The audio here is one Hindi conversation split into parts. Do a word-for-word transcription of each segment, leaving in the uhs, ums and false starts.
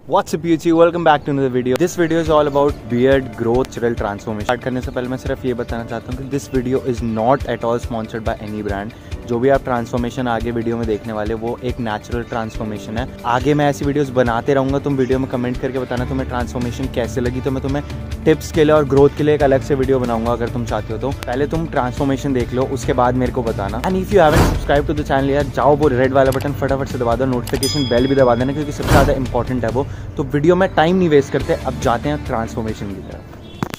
What's up YouTube? Welcome back to another video. This video is all about beard growth natural transformation. Start करने से पहले मैं सिर्फ ये बताना चाहता हूँ कि this video is not at all sponsored by any brand. जो भी आप ट्रांसफॉर्मेशन आगे वीडियो में देखने वाले वो एक नेचुरल ट्रांसफॉर्मेशन है। आगे मैं ऐसी वीडियोस बनाते रहूँगा। तुम वीडियो में कमेंट करके बताना तुम्हें ट्रांसफॉर्मेशन कैसे लगी, तो मैं तुम्हें टिप्स के लिए और ग्रोथ के लिए एक अलग से वीडियो बनाऊंगा अगर तुम चाहते हो तो। पहले तुम ट्रांसफॉर्मेशन देख लो, उसके बाद मेरे को बताना। And if you haven't subscribe to the channel यार, जाओ वो रेड वाला बटन फटाफट से दबा दो, नोटिफिकेशन बेल भी दबा देना क्योंकि सबसे ज़्यादा इंपॉर्टेंट है वो। तो वीडियो में टाइम नहीं वेस्ट करते, अब जाते हैं ट्रांसफॉर्मेशन की तरफ।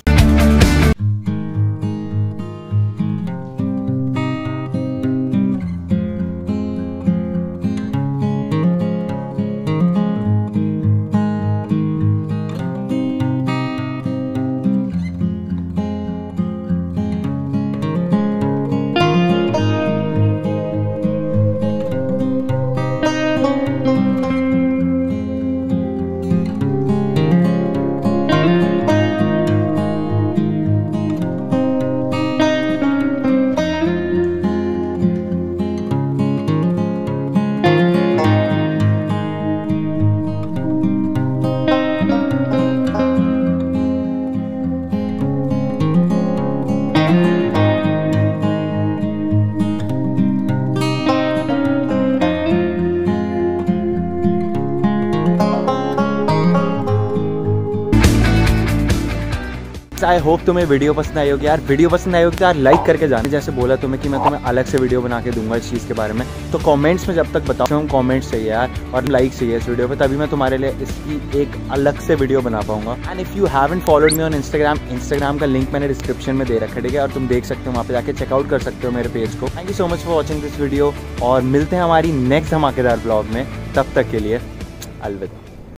आई होप तुम्हें वीडियो पसंद आई होगी यार। वीडियो पसंद आई होगी तो यार लाइक करके जाना। जैसे बोला तुम्हें कि मैं तुम्हें अलग से वीडियो बना के दूंगा इस चीज़ के बारे में, तो कमेंट्स में जब तक बताओ कमेंट्स चाहिए यार और लाइक चाहिए इस वीडियो पे, तभी मैं तुम्हारे लिए इसकी एक अलग से वीडियो बना पाऊंगा। And if you haven't followed me on Instagram, Instagram का लिंक मैंने डिस्क्रिप्शन में दे रखा है, ठीक है, और तुम देख सकते हो वहाँ पे जाके चेकआउट कर सकते हो मेरे पेज को। Thank you so much for watching this video और मिलते हैं हमारी नेक्स्ट धमाकेदार ब्लॉग में। तब तक के लिए अलविदा।